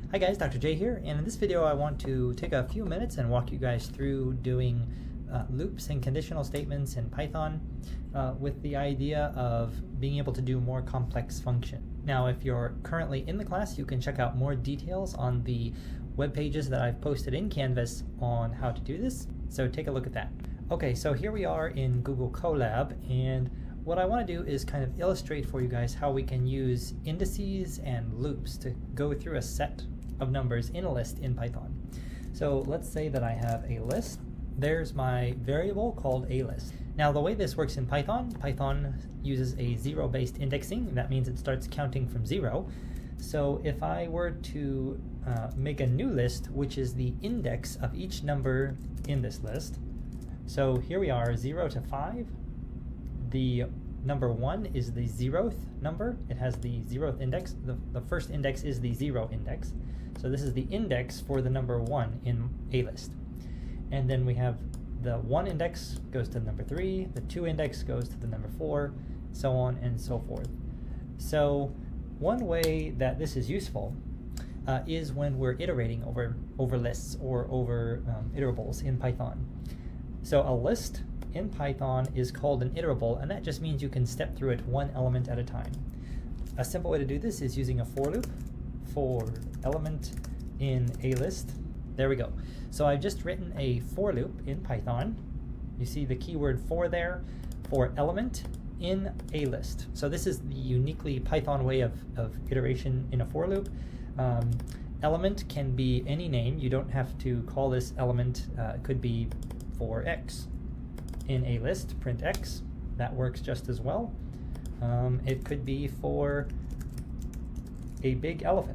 Hi guys, Dr. J here, and in this video I want to take a few minutes and walk you guys through doing loops and conditional statements in Python with the idea of being able to do more complex function. Now if you're currently in the class, you can check out more details on the web pages that I've posted in Canvas on how to do this, so take a look at that. Okay, so here we are in Google Colab, and what I want to do is kind of illustrate for you guys how we can use indices and loops to go through a set of numbers in a list in Python. So let's say that I have a list. There's my variable called a list. Now the way this works in Python, Python uses a zero-based indexing, and that means it starts counting from 0. So if I were to make a new list, which is the index of each number in this list, so here we are, 0 to 5. The number 1 is the 0th number. It has the 0th index. The first index is the 0 index. So this is the index for the number 1 in a list. And then we have the 1 index goes to the number 3, the 2 index goes to the number 4, so on and so forth. So one way that this is useful is when we're iterating over lists or over iterables in Python. So a list in Python is called an iterable, and that just means you can step through it one element at a time. A simple way to do this is using a for loop for element in a list. There we go. So I've just written a for loop in Python. You see the keyword for there, for element in a list. So this is the uniquely Python way of iteration in a for loop. Element can be any name. You don't have to call this element. It could be for x. In a list, print x, that works just as well. It could be for a big elephant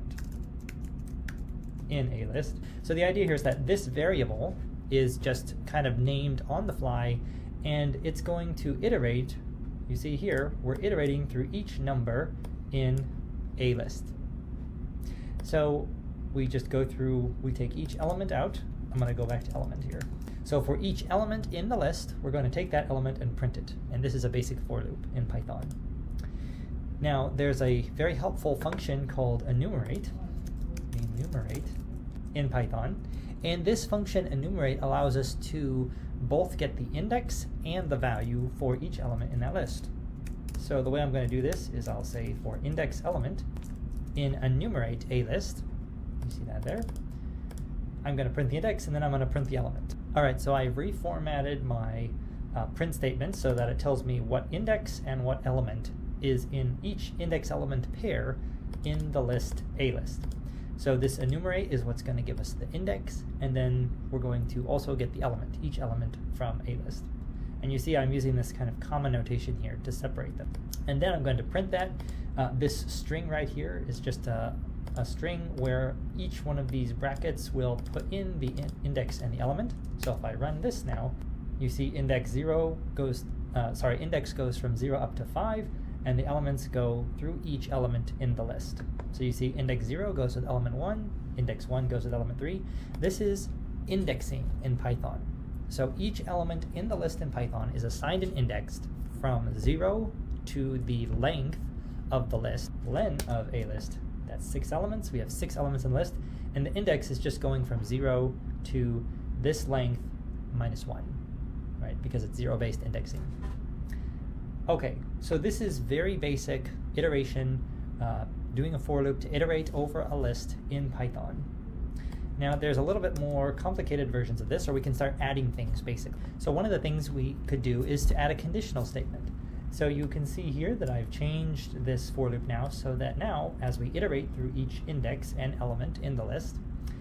in a list. So the idea here is that this variable is just kind of named on the fly, and it's going to iterate. You see here, we're iterating through each number in a list. So we just go through, we take each element out. I'm going to go back to element here. So for each element in the list, we're going to take that element and print it. And this is a basic for loop in Python. Now, there's a very helpful function called enumerate in Python. And this function enumerate allows us to both get the index and the value for each element in that list. So the way I'm going to do this is I'll say for index element in enumerate a list, you see that there, I'm going to print the index and then I'm going to print the element. Alright, so I've reformatted my print statement so that it tells me what index and what element is in each index element pair in the list a list. So this enumerate is what's going to give us the index, and then we're going to also get the element, each element from a list. And you see I'm using this kind of comma notation here to separate them. And then I'm going to print that. This string right here is just a string where each one of these brackets will put in the index and the element. So if I run this now, you see index goes from 0 up to 5, and the elements go through each element in the list. So you see index 0 goes with element 1, index 1 goes with element 3. This is indexing in Python. So each element in the list in Python is assigned and indexed from 0 to the length of the list, len of a list. That's 6 elements. We have 6 elements in the list, and the index is just going from 0 to this length minus 1, right? Because it's zero-based indexing. Okay, so this is very basic iteration, doing a for loop to iterate over a list in Python. Now there's a little bit more complicated versions of this, or we can start adding things basically. So one of the things we could do is to add a conditional statement. So you can see here that I've changed this for loop now so that now, as we iterate through each index and element in the list,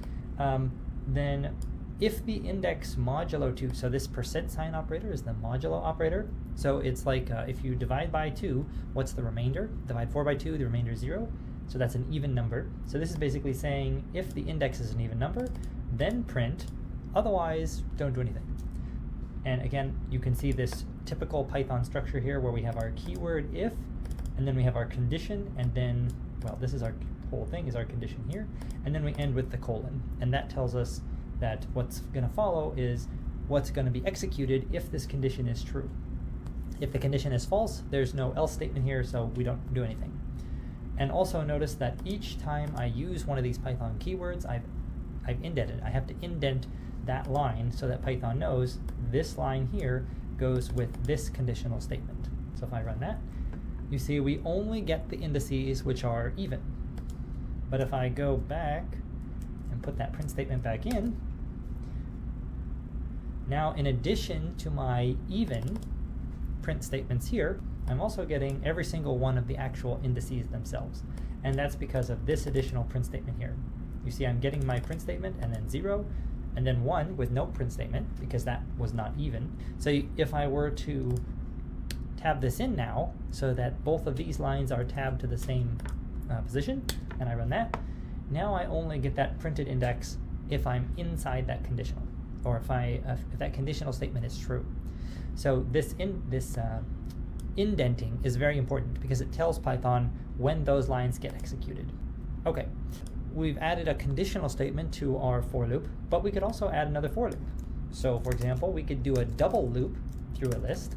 then if the index modulo 2, so this % operator is the modulo operator. So it's like if you divide by 2, what's the remainder? Divide 4 by 2, the remainder is 0. So that's an even number. So this is basically saying if the index is an even number, then print, otherwise don't do anything. And again, you can see this typical Python structure here where we have our keyword if, and then we have our condition, and then, well, this is our whole thing is our condition here, and then we end with the colon. And that tells us that what's going to follow is what's going to be executed if this condition is true. If the condition is false, there's no else statement here, so we don't do anything. And also notice that each time I use one of these Python keywords, I've indented. I have to indent that line so that Python knows this line here goes with this conditional statement. So if I run that, you see we only get the indices which are even. But if I go back and put that print statement back in, now in addition to my even print statements here, I'm also getting every single one of the actual indices themselves. And that's because of this additional print statement here. You see I'm getting my print statement and then 0, and then 1 with no print statement because that was not even. So if I were to tab this in now so that both of these lines are tabbed to the same position, and I run that, now I only get that printed index if I'm inside that conditional, or if that conditional statement is true. So this indenting is very important because it tells Python when those lines get executed. Okay, we've added a conditional statement to our for loop, but we could also add another for loop. So for example, we could do a double loop through a list.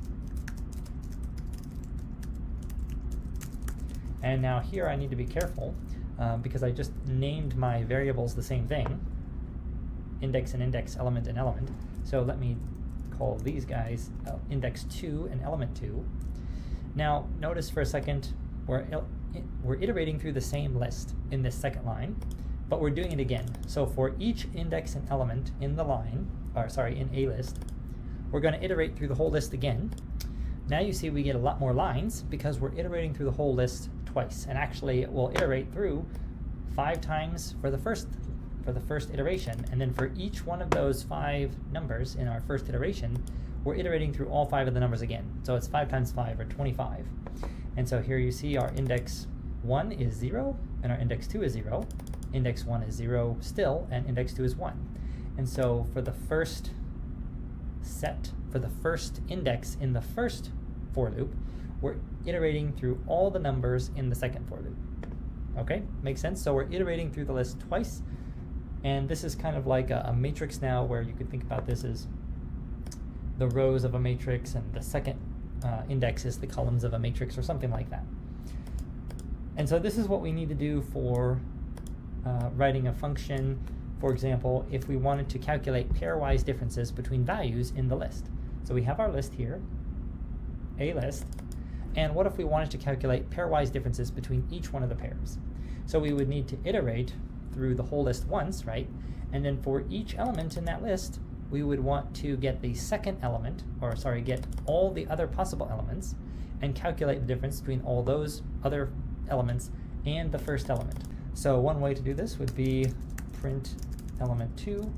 And now here I need to be careful because I just named my variables the same thing, index and index, element and element. So let me call these guys index 2 and element 2. Now notice for a second we're iterating through the same list in this second line, but we're doing it again. So for each index and element in the line, or sorry, in a list, we're going to iterate through the whole list again. Now you see we get a lot more lines because we're iterating through the whole list twice, and actually it will iterate through 5 times for the first iteration, and then for each one of those 5 numbers in our first iteration, we're iterating through all 5 of the numbers again. So it's 5 times 5, or 25. And so here you see our index 1 is 0, and our index 2 is 0. Index 1 is 0 still, and index 2 is 1. And so for the first set, for the first index in the first for loop, we're iterating through all the numbers in the second for loop. Okay, makes sense? So we're iterating through the list twice, and this is kind of like a matrix now, where you could think about this as the rows of a matrix, and the second index is the columns of a matrix, or something like that. And so this is what we need to do for writing a function, for example, if we wanted to calculate pairwise differences between values in the list. So we have our list here, a list, and what if we wanted to calculate pairwise differences between each one of the pairs? So we would need to iterate through the whole list once, right? And then for each element in that list, we would want to get the second element, or sorry, get all the other possible elements and calculate the difference between all those other elements and the first element. So one way to do this would be print element 2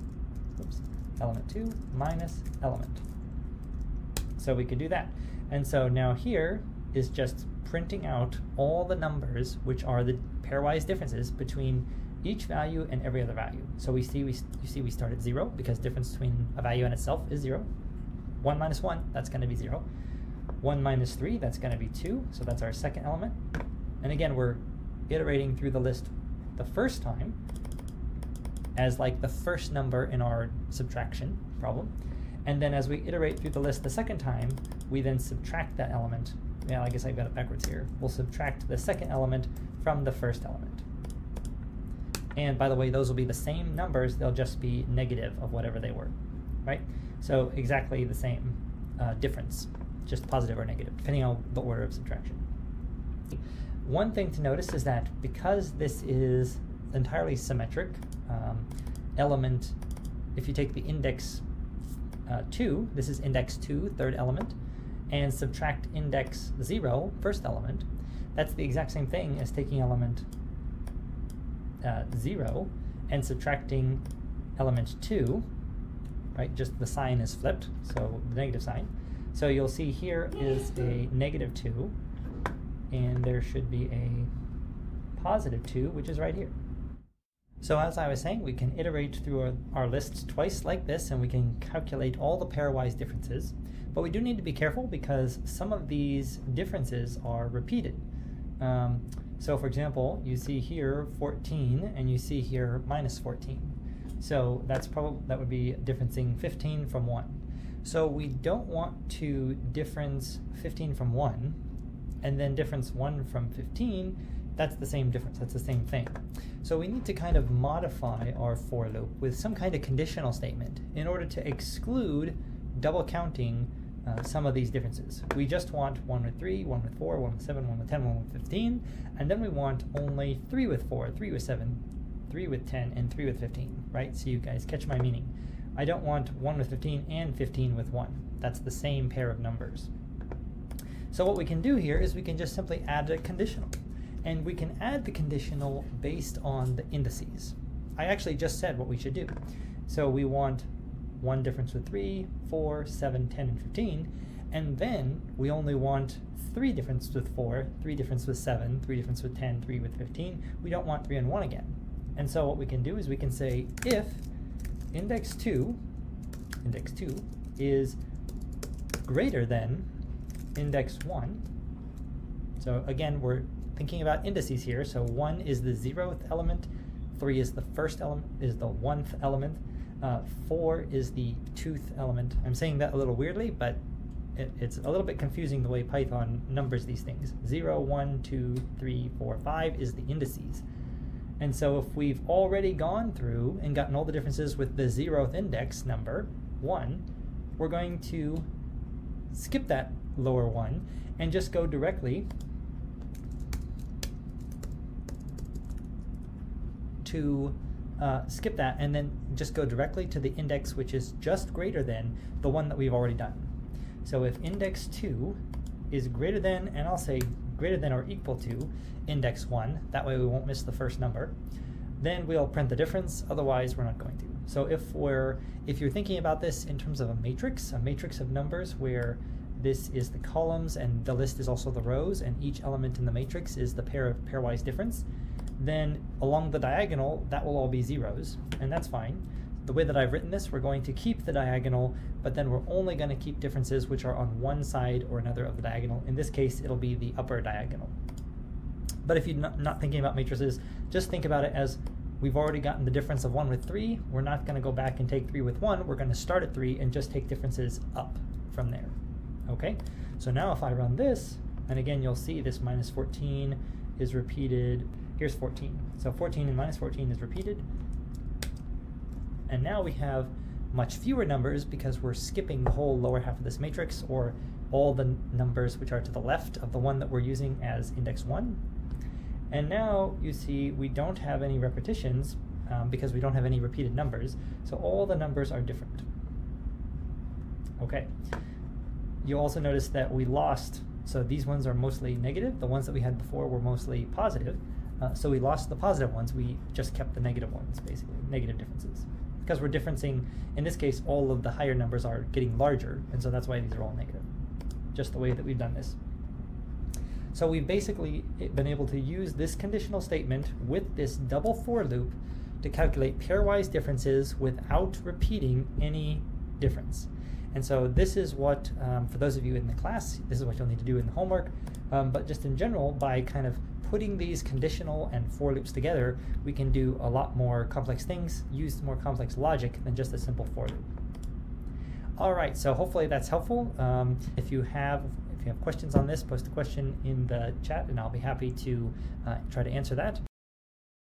minus element. So we could do that. And so now here is just printing out all the numbers which are the pairwise differences between each value and every other value. So you see we start at 0 because difference between a value and itself is 0. 1 minus 1, that's going to be 0. 1 minus 3, that's going to be 2, so that's our second element. And again, we're iterating through the list the first time as like the first number in our subtraction problem. And then as we iterate through the list the second time, we then subtract that element. Yeah, I guess I've got it backwards here. We'll subtract the second element from the first element. And by the way, those will be the same numbers, they'll just be negative of whatever they were, right? So exactly the same difference, just positive or negative, depending on the order of subtraction. One thing to notice is that because this is entirely symmetric, element, if you take the index 2, this is index 2, third element, and subtract index 0, first element, that's the exact same thing as taking element 0 and subtracting element 2, right? Just the sign is flipped, so the negative sign. So you'll see here is a negative 2, and there should be a positive 2, which is right here. So as I was saying, we can iterate through our lists twice like this, and we can calculate all the pairwise differences. But we do need to be careful because some of these differences are repeated. So for example, you see here 14, and you see here minus 14. So that would be differencing 15 from 1. So we don't want to difference 15 from 1, and then difference 1 from 15, that's the same difference, that's the same thing. So we need to kind of modify our for loop with some kind of conditional statement in order to exclude double counting some of these differences. We just want 1 with 3, 1 with 4, 1 with 7, 1 with 10, 1 with 15, and then we want only 3 with 4, 3 with 7, 3 with 10, and 3 with 15, right? So you guys catch my meaning. I don't want 1 with 15 and 15 with 1. That's the same pair of numbers. So what we can do here is we can just simply add a conditional. And we can add the conditional based on the indices. I actually just said what we should do. So we want 1 difference with 3, 4, 7, 10, and 15, and then we only want 3 difference with 4, 3 difference with 7, 3 difference with 10, 3 with 15. We don't want 3 and 1 again. And so what we can do is we can say if index 2 is greater than index 1, so again we're thinking about indices here, so 1 is the 0th element, 3 is the 1st element, is the 1th element, 4 is the 2th element. I'm saying that a little weirdly, but it's a little bit confusing the way Python numbers these things. 0, 1, 2, 3, 4, 5 is the indices. And so if we've already gone through and gotten all the differences with the 0th index number, 1, we're going to skip that lower 1 and just go directly to skip that and then just go directly to the index which is just greater than the one that we've already done. So if index 2 is greater than, and I'll say greater than or equal to index 1, that way we won't miss the first number, then we'll print the difference, otherwise we're not going to. So if you're thinking about this in terms of a matrix of numbers where this is the columns and the list is also the rows and each element in the matrix is the pairwise difference, then along the diagonal that will all be zeros, and that's fine. The way that I've written this, we're going to keep the diagonal, but then we're only going to keep differences which are on one side or another of the diagonal. In this case, it'll be the upper diagonal. But if you're not thinking about matrices, just think about it as we've already gotten the difference of 1 with 3. We're not going to go back and take 3 with 1. We're going to start at 3 and just take differences up from there. Okay, so now if I run this, and again you'll see this minus 14 is repeated. Here's 14. So 14 and minus 14 is repeated. And now we have much fewer numbers because we're skipping the whole lower half of this matrix, or all the numbers which are to the left of the one that we're using as index 1. And now you see we don't have any repetitions because we don't have any repeated numbers, so all the numbers are different. Okay. You'll also notice that we lost, so these ones are mostly negative. The ones that we had before were mostly positive. So we lost the positive ones. We just kept the negative ones, basically, negative differences. Because we're differencing, in this case, all of the higher numbers are getting larger, and so that's why these are all negative, just the way that we've done this. So we've basically been able to use this conditional statement with this double for loop to calculate pairwise differences without repeating any difference. And so this is what, for those of you in the class, this is what you'll need to do in the homework, but just in general, by kind of putting these conditional and for loops together, we can do a lot more complex things, use more complex logic than just a simple for loop. All right, so hopefully that's helpful. If you have questions on this, post a question in the chat and I'll be happy to try to answer that.